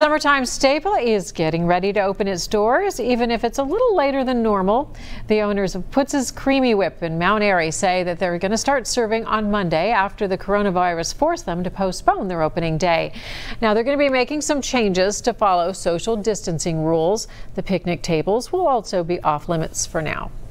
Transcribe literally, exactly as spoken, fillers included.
Summertime staple is getting ready to open its doors, even if it's a little later than normal. The owners of Putz's Creamy Whip in Mount Airy say that they're going to start serving on Monday after the coronavirus forced them to postpone their opening day. Now they're going to be making some changes to follow social distancing rules. The picnic tables will also be off limits for now.